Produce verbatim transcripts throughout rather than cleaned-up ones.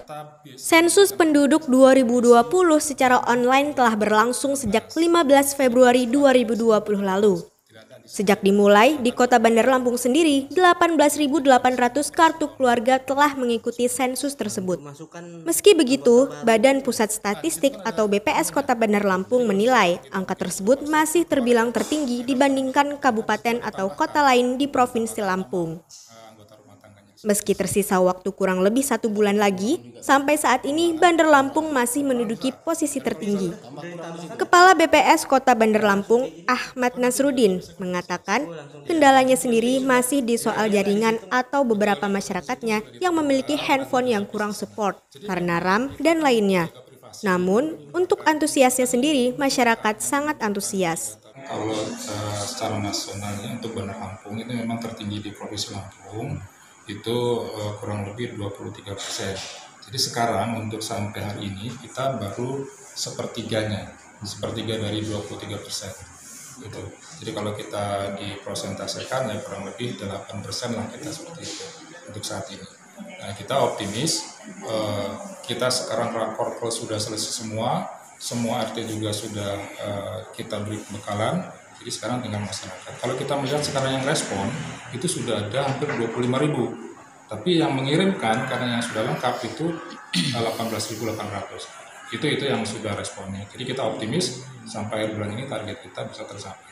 Sensus penduduk dua ribu dua puluh secara online telah berlangsung sejak lima belas Februari dua ribu dua puluh lalu. Sejak dimulai, di Kota Bandar Lampung sendiri, delapan belas ribu delapan ratus kartu keluarga telah mengikuti sensus tersebut. Meski begitu, Badan Pusat Statistik atau B P S Kota Bandar Lampung menilai angka tersebut masih terbilang tertinggi dibandingkan kabupaten atau kota lain di Provinsi Lampung. Meski tersisa waktu kurang lebih satu bulan lagi, sampai saat ini Bandar Lampung masih menduduki posisi tertinggi. Kepala B P S Kota Bandar Lampung, Ahmad Nasruddin, mengatakan kendalanya sendiri masih di soal jaringan atau beberapa masyarakatnya yang memiliki handphone yang kurang support karena RAM dan lainnya. Namun, untuk antusiasnya sendiri, masyarakat sangat antusias. Kalau uh, secara nasionalnya untuk Bandar Lampung itu memang tertinggi di Provinsi Lampung, itu uh, kurang lebih dua puluh tiga persen. Jadi sekarang untuk sampai hari ini kita baru sepertiganya, sepertiga dari dua puluh tiga persen. Gitu. Jadi kalau kita dipresentasikan ya kurang lebih delapan persen lah kita seperti itu untuk saat ini. Nah, kita optimis, uh, kita sekarang rakor sudah selesai semua, semua R T juga sudah uh, kita beri bekalan. Jadi sekarang tinggal masyarakat. Kalau kita melihat sekarang yang respon, itu sudah ada hampir dua puluh lima ribu. Tapi yang mengirimkan, karena yang sudah lengkap itu delapan belas ribu delapan ratus. Itu itu yang sudah responnya. Jadi kita optimis sampai akhir bulan ini target kita bisa tercapai.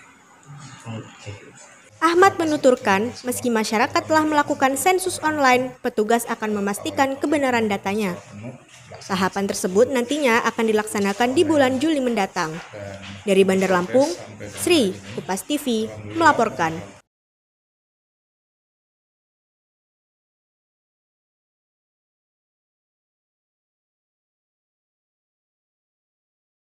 Ahmad menuturkan, meski masyarakat telah melakukan sensus online, petugas akan memastikan kebenaran datanya. Tahapan tersebut nantinya akan dilaksanakan di bulan Juli mendatang. Dari Bandar Lampung, Sri, Kupas T V, melaporkan.